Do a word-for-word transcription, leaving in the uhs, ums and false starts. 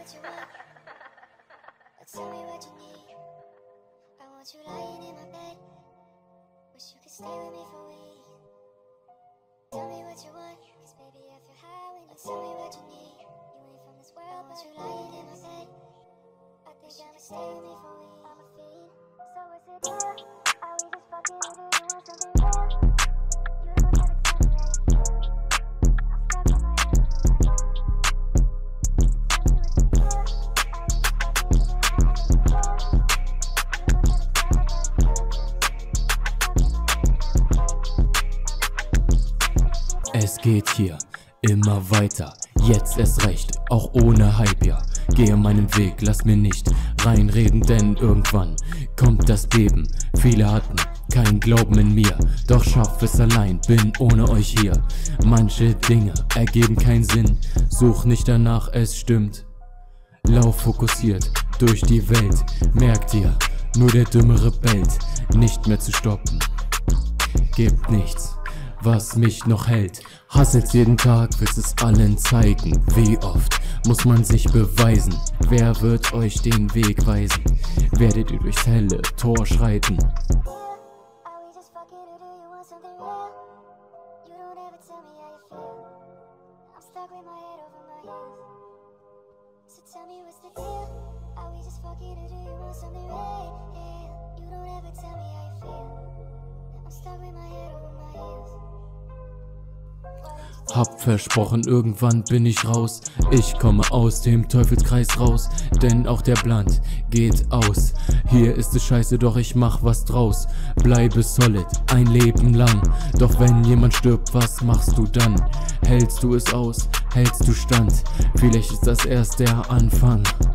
what you want. Tell me what you need. I want you lying in my bed. Wish you could stay with me for weeks. Tell me what you want, cause baby I feel high when you tell me what you need. You ain't from this world, but you lying in my bed. I think I'ma stay with me for weeks. I'm a fiend, so what's the deal? Are we just fucking or do you want something real? You don't ever tell me how you feel. I'm stuck in my head over my heels. So tell me what's the deal? Are we just fucking or do you want something real? You don't ever tell me how you feel. I'm stuck in my head over my heels. Es geht hier immer weiter, jetzt erst recht, auch ohne Hype, ja. Gehe meinen Weg, lass mir nicht reinreden, denn irgendwann kommt das Beben. Viele hatten keinen Glauben in mir, doch schaff es allein, bin ohne euch hier. Manche Dinge ergeben keinen Sinn, such nicht danach, es stimmt. Lauf fokussiert durch die Welt, merkt ihr, nur der Dümmere bellt, nicht mehr zu stoppen. Gibt nichts, was mich noch hält. Hasselst jeden Tag, willst es allen zeigen. Wie oft muss man sich beweisen? Wer wird euch den Weg weisen? Werdet ihr durchs helle Tor schreiten? Are we just fucking or do you want something real? You don't ever tell me how you feel. I'm stuck with my head over my heels. So tell me what's the deal? Are we just fucking or do you want something real? You don't ever tell me how you feel. I'm stuck with my head over my heels. Hab versprochen, irgendwann bin ich raus. Ich komme aus dem Teufelskreis raus, denn auch der Blunt geht aus. Hier ist es scheiße, doch ich mach was draus. Bleibe solid, ein Leben lang. Doch wenn jemand stirbt, was machst du dann? Hältst du es aus? Hältst du stand? Vielleicht ist das erst der Anfang.